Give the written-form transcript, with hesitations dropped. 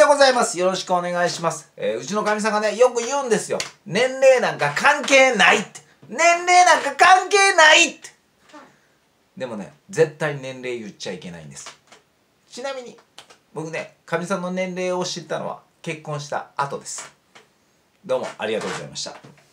うございます。よろしくお願いします。うちのかみさんがね、よく言うんですよ。年齢なんか関係ないって。年齢なんか関係ないって。でもね、絶対年齢言っちゃいけないんです。ちなみに、僕ね、かみさんの年齢を知ったのは結婚した後です。どうもありがとうございました。